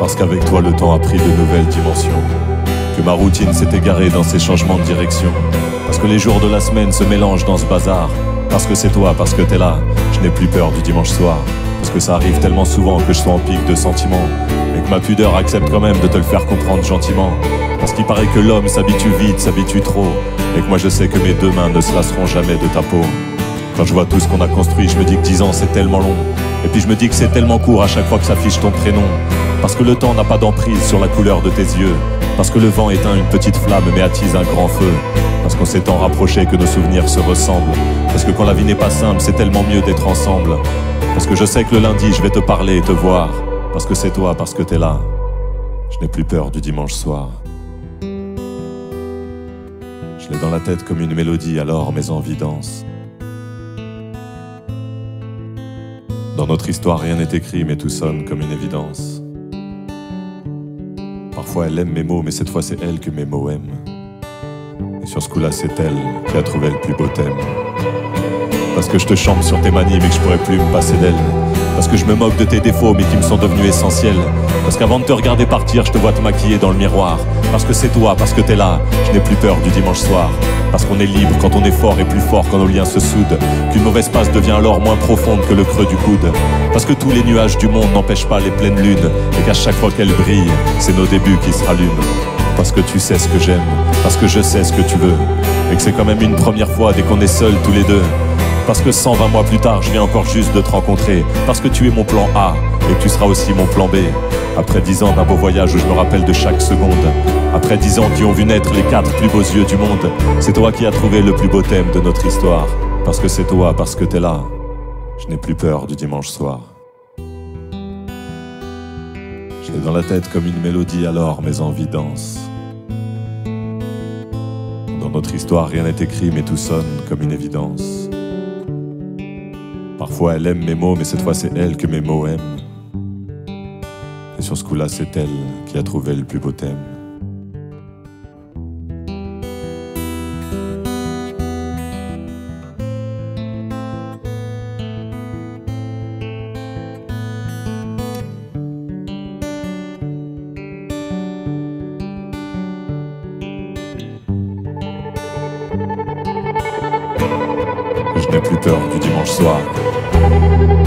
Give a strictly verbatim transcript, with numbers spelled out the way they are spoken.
Parce qu'avec toi le temps a pris de nouvelles dimensions, que ma routine s'est égarée dans ces changements de direction, parce que les jours de la semaine se mélangent dans ce bazar, parce que c'est toi, parce que t'es là, je n'ai plus peur du dimanche soir, parce que ça arrive tellement souvent que je sois en pic de sentiments, et que ma pudeur accepte quand même de te le faire comprendre gentiment, parce qu'il paraît que l'homme s'habitue vite, s'habitue trop, et que moi je sais que mes deux mains ne se lasseront jamais de ta peau. Quand je vois tout ce qu'on a construit, je me dis que dix ans c'est tellement long, et puis je me dis que c'est tellement court à chaque fois que s'affiche ton prénom, parce que le temps n'a pas d'emprise sur la couleur de tes yeux, parce que le vent éteint une petite flamme mais attise un grand feu, parce qu'on s'est tant rapproché que nos souvenirs se ressemblent, parce que quand la vie n'est pas simple, c'est tellement mieux d'être ensemble, parce que je sais que le lundi je vais te parler et te voir, parce que c'est toi, parce que t'es là, je n'ai plus peur du dimanche soir. Je l'ai dans la tête comme une mélodie, alors mes envies dansent. Dans notre histoire, rien n'est écrit, mais tout sonne comme une évidence. Parfois, elle aime mes mots, mais cette fois, c'est elle que mes mots aiment. Et sur ce coup-là, c'est elle qui a trouvé le plus beau thème. Parce que je te chante sur tes manies, mais que je pourrais plus me passer d'elle. Parce que je me moque de tes défauts, mais qui me sont devenus essentiels. Parce qu'avant de te regarder partir, je te vois te maquiller dans le miroir. Parce que c'est toi, parce que t'es là, je n'ai plus peur du dimanche soir. Parce qu'on est libre quand on est fort et plus fort quand nos liens se soudent. Qu'une mauvaise passe devient alors moins profonde que le creux du coude. Parce que tous les nuages du monde n'empêchent pas les pleines lunes. Et qu'à chaque fois qu'elles brillent, c'est nos débuts qui se rallument. Parce que tu sais ce que j'aime, parce que je sais ce que tu veux. Et que c'est quand même une première fois dès qu'on est seuls tous les deux. Parce que cent vingt mois plus tard, je viens encore juste de te rencontrer. Parce que tu es mon plan A et que tu seras aussi mon plan B. Après dix ans d'un beau voyage où je me rappelle de chaque seconde. Après dix ans qui ont vu naître les quatre plus beaux yeux du monde. C'est toi qui as trouvé le plus beau thème de notre histoire. Parce que c'est toi, parce que t'es là, je n'ai plus peur du dimanche soir. Je l'ai dans la tête comme une mélodie, alors mes envies dansent. Dans notre histoire, rien n'est écrit, mais tout sonne comme une évidence. Parfois elle aime mes mots, mais cette fois c'est elle que mes mots aiment. Et sur ce coup-là, c'est elle qui a trouvé le plus beau thème. Je n'ai plus peur du dimanche soir.